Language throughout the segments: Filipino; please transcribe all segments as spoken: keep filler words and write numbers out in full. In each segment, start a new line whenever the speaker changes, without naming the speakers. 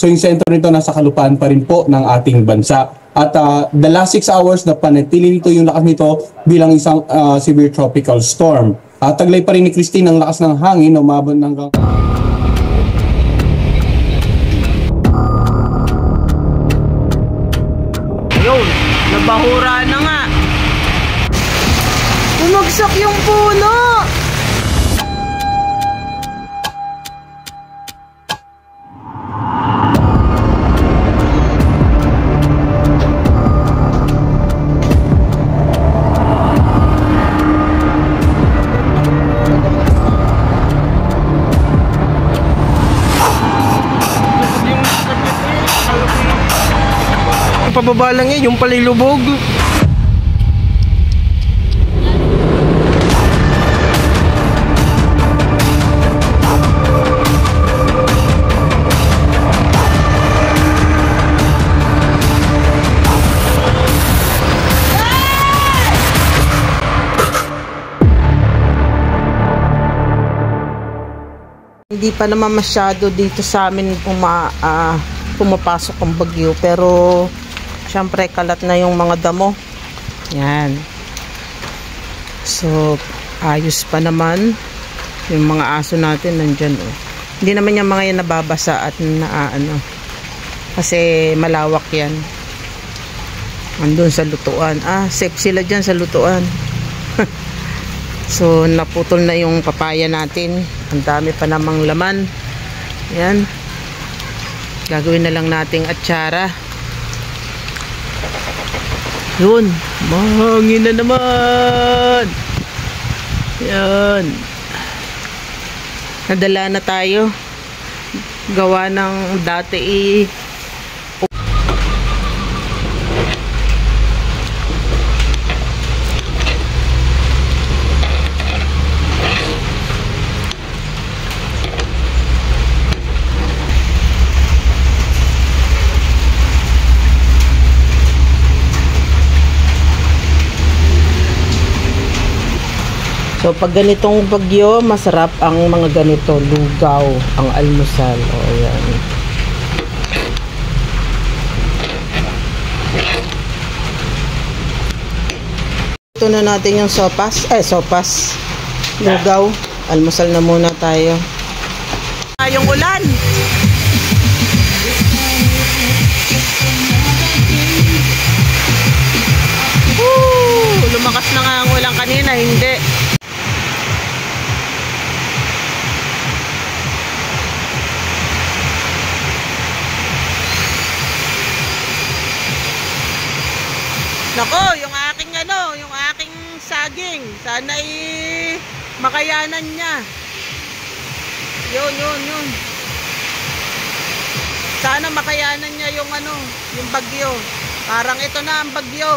So yung sentro nito nasa kalupaan pa rin po ng ating bansa. At uh, the last six hours na panatili nito yung lakas nito bilang isang uh, severe tropical storm. Uh, taglay pa rin ni Christine ang lakas ng hangin na umabot hanggang...
Yun, nabahura na nga. Bumagsak yung puno. Pababa lang eh, yung palilubog. Hindi pa naman masyado dito sa amin puma, uh, pumapasok ang bagyo, pero syempre kalat na yung mga damo. Yan. So ayos pa naman yung mga aso natin nandyan oh. Hindi naman yung mga yan nababasa at naaano, kasi malawak yan. Andun sa lutuan. Ah, safe sila dyan sa lutuan. So naputol na yung papaya natin. Ang dami pa namang laman. Yan. Gagawin na lang nating atsara. Yun, mahangin na naman. Yan. Nadala na tayo. Gawa ng dati eh. So pag ganitong bagyo, masarap ang mga ganito, lugaw, ang almusal. O ayan. Ito na natin yung sopas, eh sopas, lugaw, almusal na muna tayo. Yung ulan. Woo! Lumakas na nga ang ulan kanina, hindi. Nako, yung aking ano, yung aking saging, sana i makayanan niya. Yun, yun, yun. Sana makayanan niya yung ano, yung bagyo. Parang ito na ang bagyo.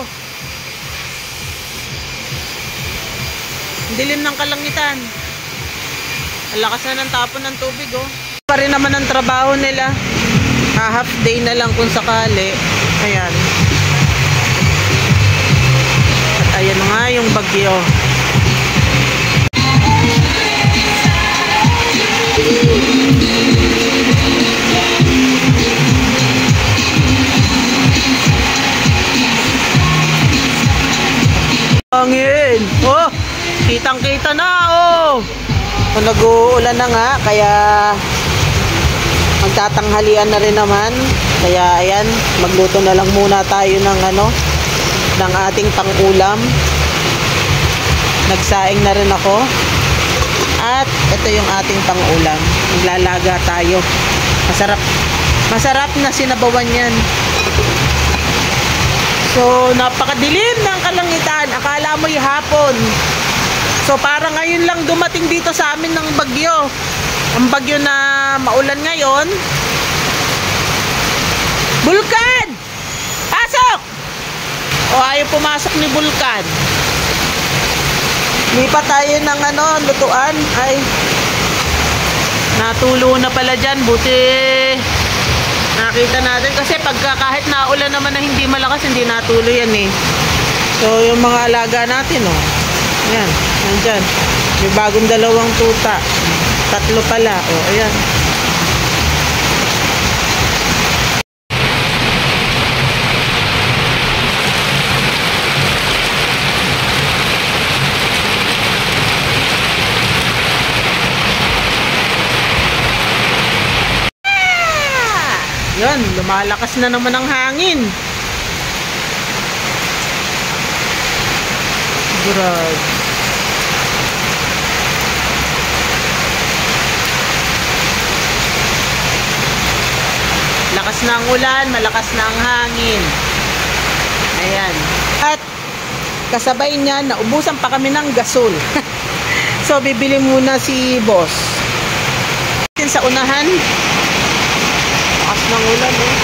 Dilim ng kalangitan. Ang lakas na ng tapon ng tubig, oh. Pa rin naman ang trabaho nila. Ah, half day na lang kung sakali. Ayan. Ayan nga yung bagyo. Hangin! Oh! Kitang-kita na! Oh! Kung nag-uulan na nga, kaya magtatanghalian na rin naman. Kaya ayan, magluto na lang muna tayo ng ano, ng ating pang-ulam. Nagsaing na rin ako. At ito yung ating pang-ulam. Maglalaga tayo. Masarap. Masarap na sinabawan yan. So, napakadilim ng kalangitan. Akala mo'y hapon. So, parang ngayon lang dumating dito sa amin ng bagyo. Ang bagyo na maulan ngayon. Bulkan! Pasok! O ayaw pumasok ni Bulkan. Lipat tayo ng ano, lutuan. Ay, natulo na pala dyan. Buti nakita natin. Kasi pagka kahit naulan naman na hindi malakas, hindi natulo yan eh. So yung mga alaga natin, oh. Ayan, nandyan. May bagong dalawang tuta. Tatlo pala. O, ayan. Yan, lumalakas na naman ang hangin. Grabe. Lakas na ang ulan, malakas na ang hangin. Ayan. At kasabay niyan, naubusan pa kami ng gasol. So, bibili muna si boss. Sa unahan, lakas ng ulan eh.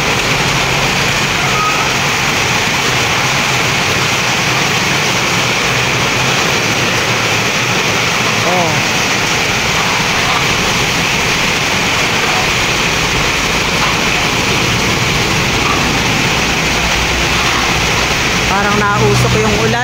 Oh. Parang nausok yung ulan.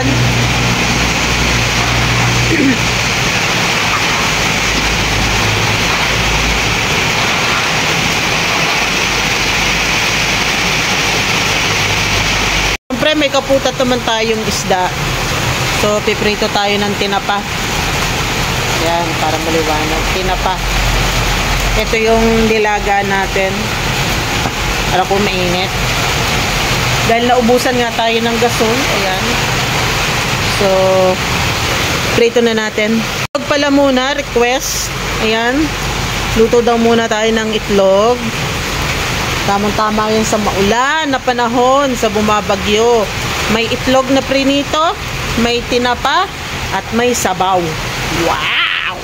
Siyempre may kaputat naman tayong isda. So piprito tayo ng tinapa. Yan, para maliwanag. Tinapa. Ito yung nilaga natin. Para kung mainit. Dahil naubusan nga tayo ng gasol. Ayan. So, prito na natin. Itlog pala muna, request. Ayan. Luto daw muna tayo ng itlog. Tamang-tama yan sa maulan na panahon, sa bumabagyo. May itlog na prinito, may tinapa, at may sabaw. Wow!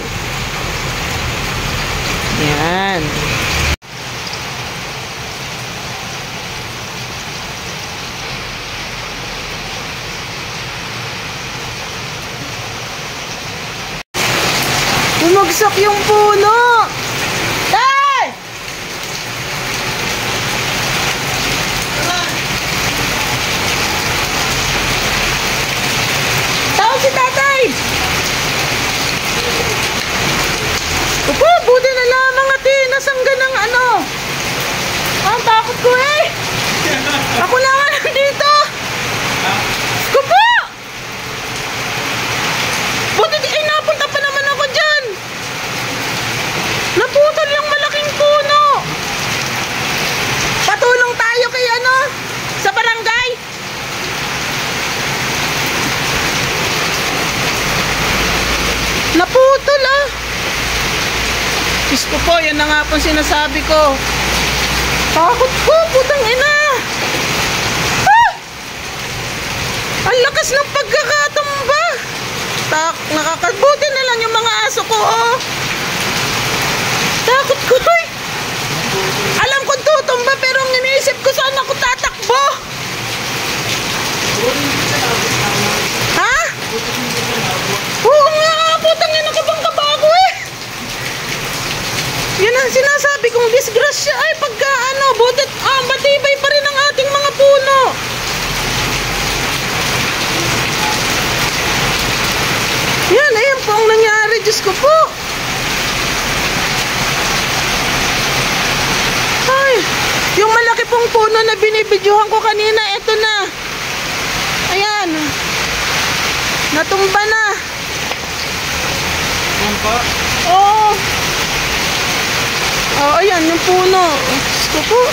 Yan. Bumagsak yung puno! Tay! Tawag si tatay! Opo, buti na lamang at eh, nasangga ng ano. Ang takot ko eh. Ako na nga nandito. Kupo! Buti di ay napunta pa naman ako dyan. Naputol yung malaking puno. Patulong tayo kay ano, sa barangay. Naputol ah. Diyos ko po, yan na nga po sinasabi ko. Takot ko, putang ina. Ah! Ang lakas ng pagkakatumba. Tak, nakakabuti na lang yung mga aso ko, oh. Takot ko, eh. Alam ko tutumba, pero ang iniisip ko saan ako tatakbo. Ha? Oo nga, putang ina ka bang kabago, eh. Yan ang sinasabi kong disgrasya ay pagka ano, butit, ah, matibay pa rin ang ating mga puno. Yan, ayan po ang nangyari, Diyos ko po. Ay, yung malaki pong puno na binibidyohan ko kanina, eto na. Ayan. Natumba na.
Yan po.
Oo. Oh, ayan, yung puno. Diyos ko po.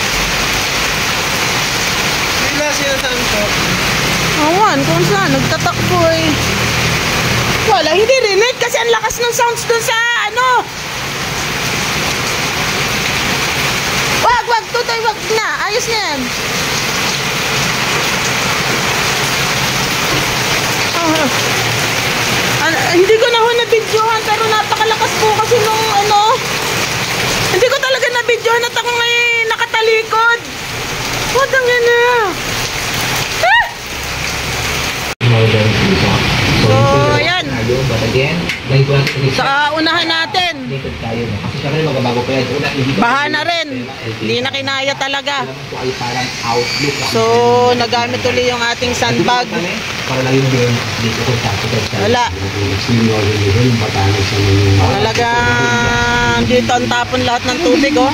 Bigla sila saan po?
Awan, kung saan, nagtatakbo eh. Wala, hindi rinig kasi ang lakas ng sounds dun sa ano. Wag, wag, tutoy, wag na. Ayos na yan. Ah, ano, hindi ko na ho na-videohan pero napakalakas po kasi nung ano. Hindi ko talaga na-videohan at ako ngayon nakatalikod. Putang yan na. Ah! So, ayan. Sa unahan natin. Baha na rin. Hindi na kinaya talaga. So, nagamit ulit yung ating sandbag. Wala. Talagang dito ang tapon lahat ng tubig, oh.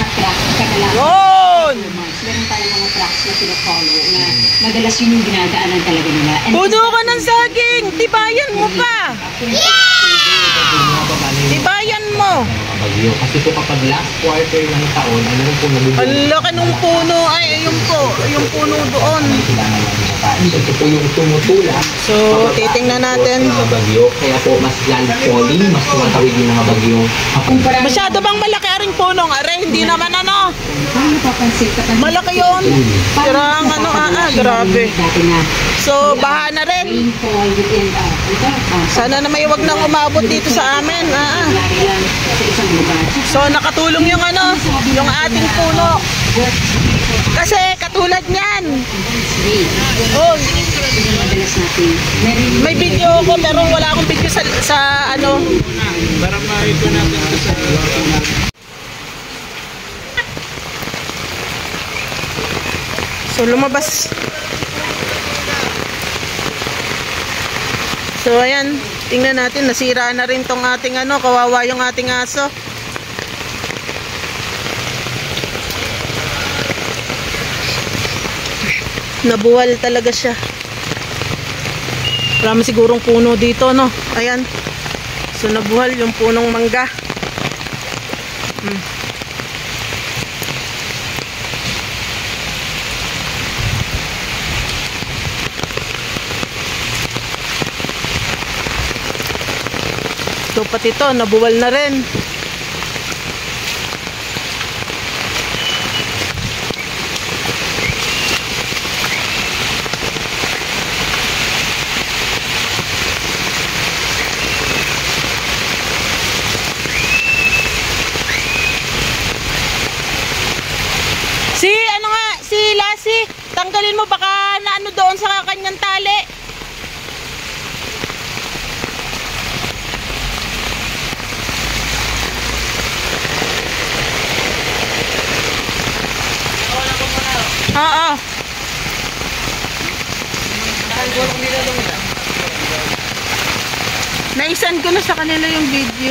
Yun!
Meron tayong mga tracks na sila-follow na madalas yun yung ginagaanan talaga nila.
Puno ka ng saging! Tibayan mo pa! Tibayan mo!
bagyo. Kasi po kapag last quarter ng taon, ano po nabubuhay?
Ang laki ng puno. Ay, ayun po. Yung puno doon.
Kailangan ng mga tayo. So, ito po yung tumutulak.
So, titingnan natin.
Mga bagyo. Kaya po mas landfalling, mas tumatawid yung mga bagyo.
Kumpara
Masyado bang malaki aring puno? Are, hindi naman ano.
Paano napapansin ka?
Malaki yun. Sira ang ano, ah, ah, grabe.
Dati na.
So, baha na rin.
Rainfall within, ah, ito, ah,
Sana na may wag nang umabot dito sa amin. Ah, ah.
nangyari lang sa isang lugar.
So, nakatulong yung ano, yung ating puno. Kasi, katulad niyan. Oh,
Madalas natin. Meron
may video ko pero wala akong video sa, sa ano.
Para makita natin ito sa...
So, lumabas. So, ayan. Tingnan natin. Nasira na rin tong ating ano. Kawawa yung ating aso. Nabuwal talaga siya. Marami sigurong puno dito, no? Ayan. So, nabuhal yung punong mangga. Hmm. So, pati ito, nabuwal na rin. Si, ano nga, si Lassie, tanggalin mo baka na ano doon sa kanyang tali. Oo. Naisan ko na sa kanila yung video.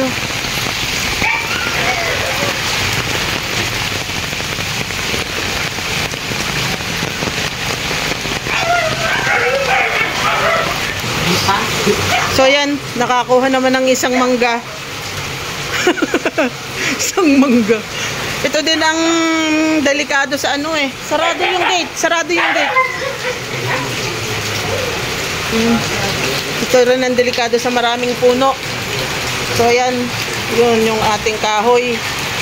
So yan, nakakuha naman ng isang mangga. Isang mangga. Ito din ang delikado sa ano eh. Sarado yung gate, sarado yung gate. Hmm. Ito rin ang delikado sa maraming puno. So yan, yun yung ating kahoy.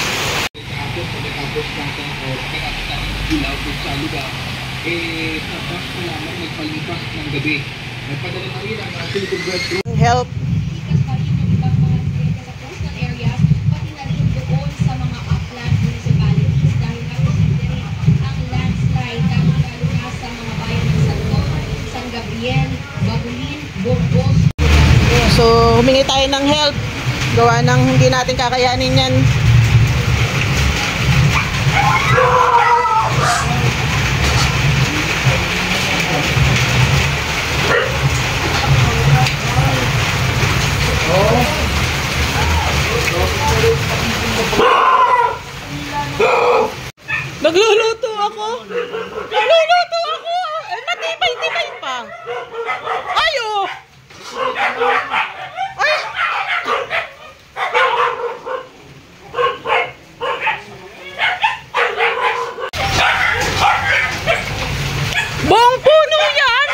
Help. So, humingi tayo ng help. Gawa ng hindi natin kakayanin yan. Nagluluto ako. Nagluluto ako. Eh, matibay-tibay pa. Ayo. Ay. Buong puno yan.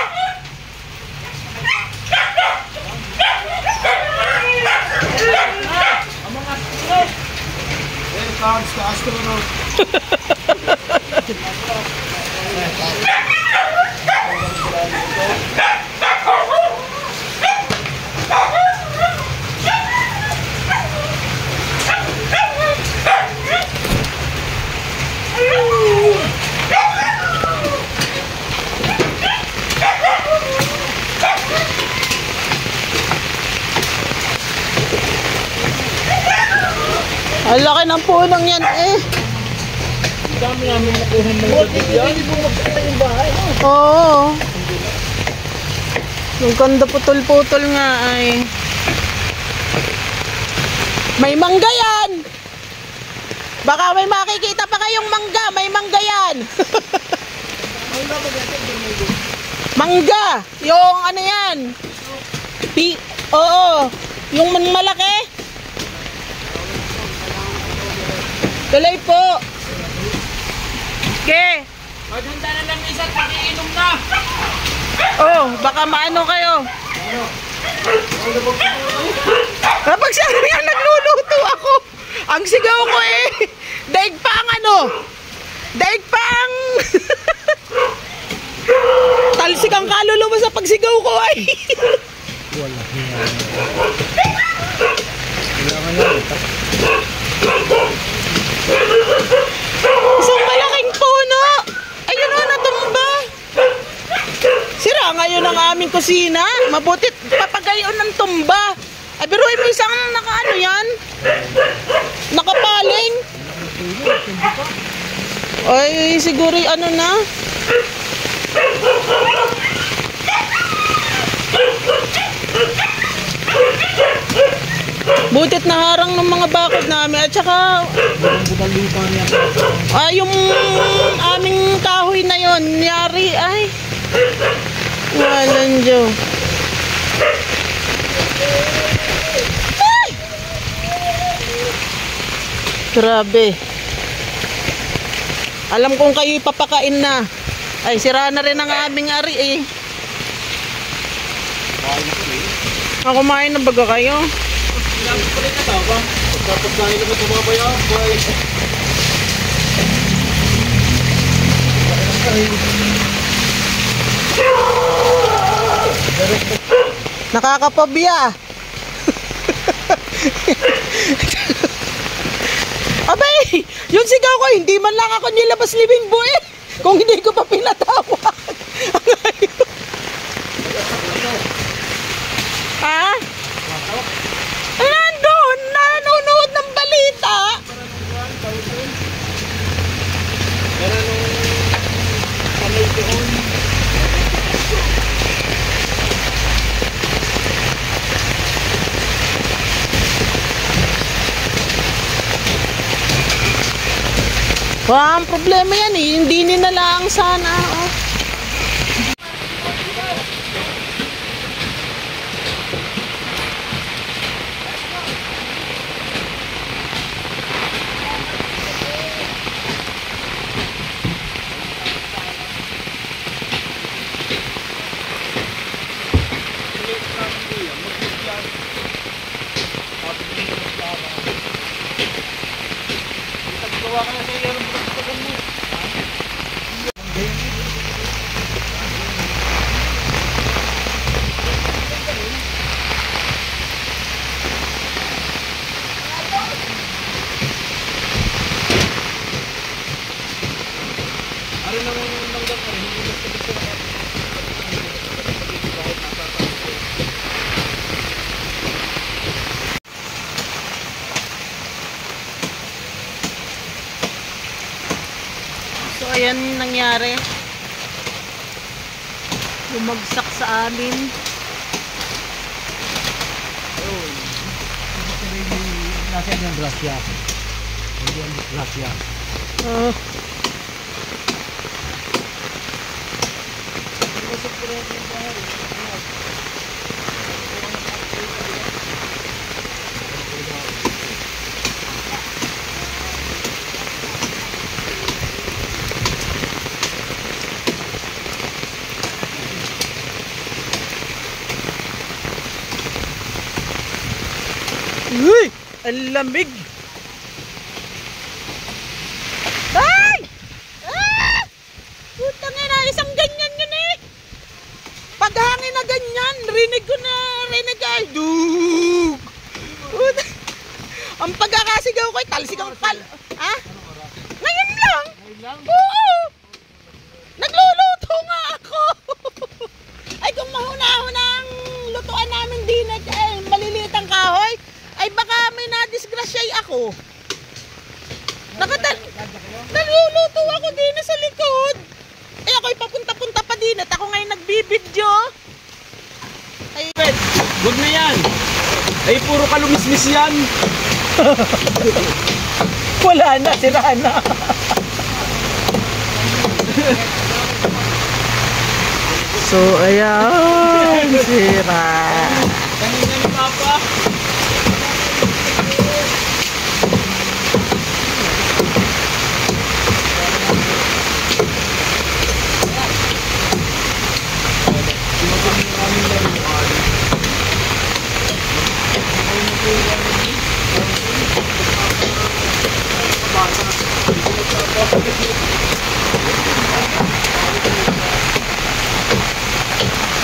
Here comes the astronaut.
Ang laki ng punong yan eh.
Dami namin nakuha ng mga yan. Hindi po magkita yung bahay.
Oo. Yung ganda putol-putol nga ay. May mangga yan. Baka may makikita pa kayong mangga. May mangga yan. Mangga. Yung ano yan. Pi Oo. Yung malaki. Tuloy po. Okay.
Maghanda na lang isa at pakiinom na.
Oh, baka maano kayo. Kapag sabi niya, nagluluto ako. Ang sigaw ko eh. Daig pa ang ano. Daig pa ang... Talsik ang kaluluwa sa pagsigaw ko ay.
Wala. Kailangan na.
Isang malaking puno. Ayun o, natumba. Sira ngayon ang aming kusina. Mabutit papagayon ng tumba. Ay, biruin mo isang nakaano yan? Nakapaling. Ay, siguro ano na. Butit na harang ng mga bakod namin. At saka ay, yung aming kahoy na yon yari ay walang Diyo. Ay! Grabe. Alam kong kayo'y papakain na. Ay, sira na rin ang aming ari eh. Ah, kumain na baga kayo?
Kailangan ko rin na taba. Tapos dahil naman tumabaya. Boy.
Nakakapabya. Abay, yung sigaw ko, hindi man lang ako nilabas living boy eh. Kung hindi ko pa pinatawag. Ha? Nandun, nanonood ng balita.
Pero nung kamay doon.
Wah, ang problema yan eh. Hindi nila lang sana. Oh.
Gawa ka na sa iyo ng pagkakagan mo. Ano nang langgam ka rin? Hindi basta basta na
So, ayan nangyari. Bumagsak sa amin.
nasa yung grasya. Hindi yung grasya.
Uh, Uy! Ang lamig! Ay! Ah! Putang ina, isang ganyan yun eh! Paghangin na ganyan, rinig ko na, rinig ay, dug! Putang- Ang pagkakasigaw ko ay talsik ang pal... Ha? Ngayon lang! Oo! Nagluluto nga ako! Ay kung mahuna-huna ang lutuan namin din at eh, maliliit ang kahoy, ay baka may nadisgrasyay ako. Nakatal... Nagluluto ako din sa likod. Eh ako'y papunta-punta pa din at ako ngayon nagbibidyo. Ay...
Huwag na yan! Ay puro kalumismis yan!
Wala na, sira na. So, ayan, sira.
Kanina ni Papa!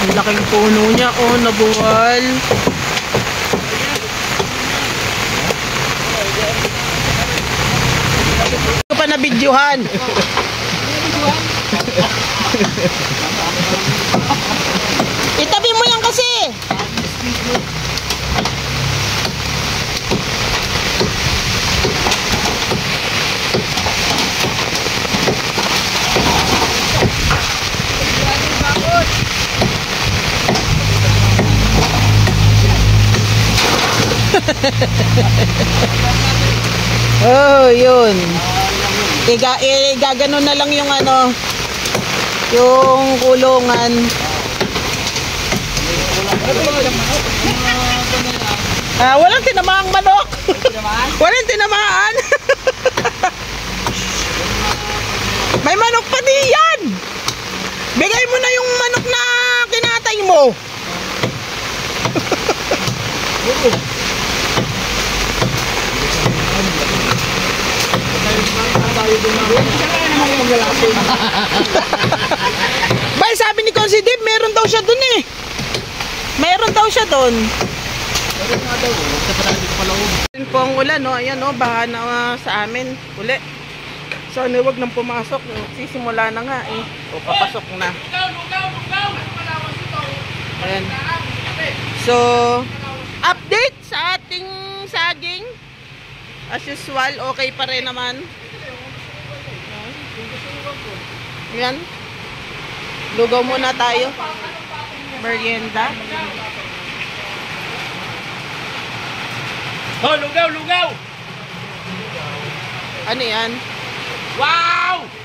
Ang laking puno niya, oh, nabuwal. Hindi ko pa nabidyohan. Itabi mo yan kasi. Oh, yun. Iga, igagano na lang yung ano, yung kulungan. Ah, walang tinamaang manok. Walang tinamaan. May manok pa diyan. Bigay mo na yung manok na kinatay mo. Bay, sabi ni Consi Dave, meron daw siya dun eh. Meron daw siya dun. Meron po ang ulan, no? Ayan, no? Baha na uh, sa amin. Uli. So, ano, wag nang pumasok. Sisimula na nga eh. O, papasok na. Ayan. So, update sa ating saging. As usual, okay pa rin naman. Ayan. Lugaw muna tayo. Merienda.
Oh, lugaw, lugaw!
Ano yan?
Wow!